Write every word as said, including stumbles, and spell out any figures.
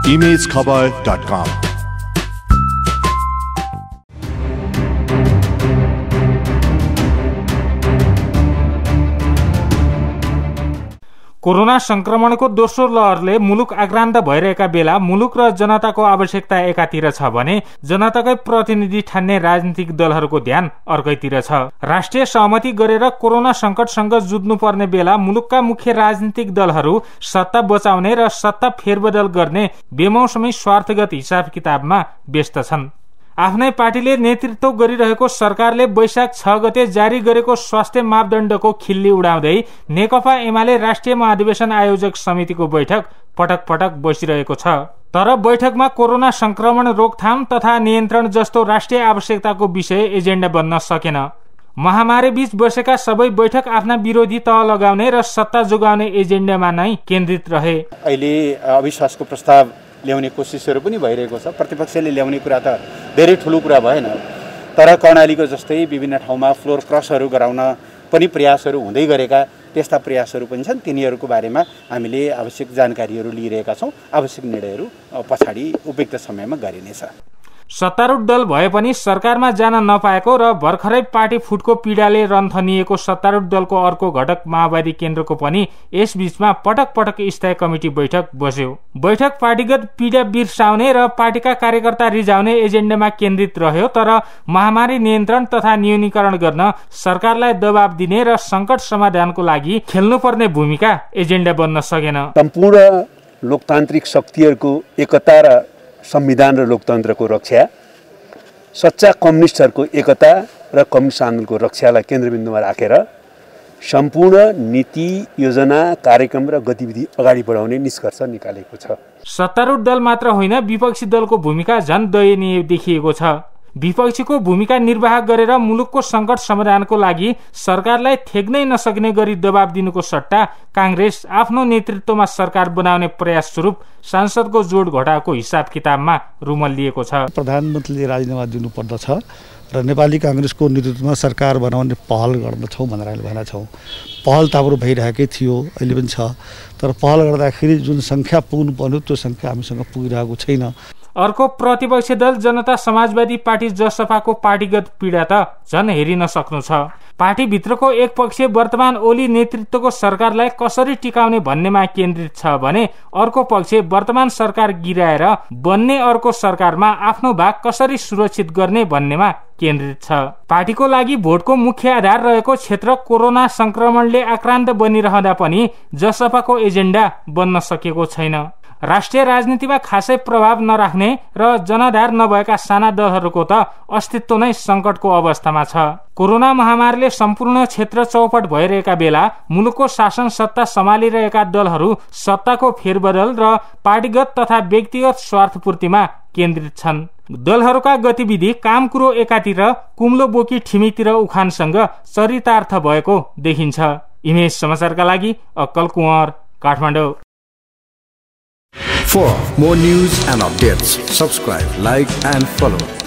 Image खबर dot कम। Corona संक्रमणको दोस्रो लहरले मुलुक आक्रान्त भइरहेका बेला मुलुक र जनताको आवश्यकता एकातिर छ भने जनताकै प्रतिनिधि ठान्ने राजनीतिक दलहरूको ध्यान अर्कैतिर छ। राष्ट्रिय सहमति गरेर कोरोना संकटसँग जुझ्नुपर्ने बेला मुलुकका मुख्य राजनीतिक दलहरू सत्ता बचाउने र सत्ता फेरबदल गर्ने बेमौसमी स्वार्थगत हिसाब किताबमा व्यस्त छन्। आफ्नै पार्टीले नेतृत्व गरिरहेको सरकारले वैशाख छ गते जारी गरेको स्वास्थ्य मापदण्डको खिल्ली उडाउँदै नेकपा एमाले राष्ट्रिय महाधिवेशन आयोजक समितिको बैठक पटक पटक बसिरहेको छ। तर बैठकमा कोरोना संक्रमण रोकथाम तथा नियन्त्रण जस्तो राष्ट्रिय आवश्यकताको विषय एजेन्डा बन्न सकेन। महामारी बीच बसेका सबै बैठक आफ्ना विरोधी तह लगाउने र सत्ता जोगाउने एजेन्डामा नै केन्द्रित रहे। अहिले अविश्वासको प्रस्ताव ल्याउने कोसिसहरू पनि भइरहेको छ। प्रतिपक्षले ल्याउने कुरा त धेरै ठुलो कुरा भएन, तर कर्णालीको जस्तै विभिन्न ठाउँमा फ्लोर क्रसहरू गराउन पनि प्रयासहरू हुँदै गरेका त्यस्ता प्रयासहरू पनि छन्। तिनीहरूको बारेमा हामीले आवश्यक जानकारीहरू लिइरहेका छौँ। आवश्यक निर्णयहरू पछाडि उपयुक्त समयमा गरिनेछ। सत्तारूढ दल भए पनि सरकारमा जान नपाएको र भर्खरै पार्टी फुटको पीडाले रन्थनिएको सत्तारूढ दलको अर्को घटक माओवादी केन्द्रको पनि यस बीचमा पटक पटक स्थायी कमिटी बैठक बस्यो। बैठक पार्टीगत पीडा बिर्साउने र पार्टीका कार्यकर्ता रिझाउने एजेन्डामा केन्द्रित रह्यो, तर महामारी नियन्त्रण तथा न्यूनीकरण गर्न सरकारलाई दबाब दिने र संकट समाधानको लागि खेल्नुपर्ने भूमिका एजेन्डा बन्न सकेन। सम्पूर्ण लोकतान्त्रिक शक्तिहरूको एकता र संविधान र लोकतन्त्रको रक्षा, सच्चा कम्युनिस्टहरूको एकता र कम्युनिस्ट आन्दोलनको रक्षालाई केन्द्रबिन्दुमा राखेर सम्पूर्ण नीति योजना कार्यक्रम र गतिविधि अगाडि बढाउने निष्कर्ष निकालेको छ। सत्तारूढ दल मात्र होइन, विपक्षी दलको भूमिका झन् दयनीय देखिएको छ। विपक्षीको भूमिका निर्वाह गरेर मुलुकको संकट समाधानको लागि सरकारलाई थेग्नै नसक्ने गरी दबाब दिनुको सट्टा कांग्रेस आफ्नो नेतृत्वमा सरकार बनाउने प्रयास स्वरूप सांसदको जोड घटाएको हिसाब किताबमा रुमल्लिएको छ। प्रधानमन्त्रीले राजीनामा दिनुपर्दछ र नेपाली कांग्रेसको नेतृत्वमा सरकार बनाउने पहल गर्दछौँ भनेर अहिले भनेका छौँ। पहल त हाम्रो भइरहेकै थियो, अहिले पनि छ, तर पहल गर्दाखेरि जुन सङ्ख्या पुग्नु पर्ने त्यो सङ्ख्या हामीसँग पुगिरहेको छैन। अर्को प्रतिपक्षी दल जनता समाजवादी पार्टी जसपाको पार्टीगत पीडा त झन् हेरिन सक्नु छ। पार्टीभित्रको एक पक्ष वर्तमान ओली नेतृत्वको सरकारलाई कसरी टिकाउने भन्नेमा केन्द्रित छ भने अर्को पक्ष वर्तमान सरकार गिराएर बन्ने अर्को सरकारमा आफ्नो भाग कसरी सुरक्षित गर्ने भन्नेमा केन्द्रित छ। पार्टीको लागि भोटको मुख्य आधार रहेको क्षेत्र कोरोना संक्रमणले आक्रान्त बनिरहँदा पनि जसपाको एजेन्डा बन्न सकेको छैन। राष्ट्रिय राजनीतिमा खासै प्रभाव नराख्ने र जनाधार नभएका साना दलहरूको त अस्तित्व नै संकटको अवस्थामा छ। कोरोना महामारीले सम्पूर्ण क्षेत्र चौपट भइरहेका बेला मुलुकको शासन सत्ता सम्हालिरहेका दलहरू सत्ताको फेरबदल र पार्टीगत तथा व्यक्तिगत स्वार्थपूर्तिमा केन्द्रित छन्। दलहरूका गतिविधि काम कुरो एकातिर, कुम्लो बोकी ठिमीतिर उखानसँग चरितार्थ भएको देखिन्छ। इमेज समाचारका लागि अक्कल Kunwar, Kathmandu. For more news and updates, subscribe, like and follow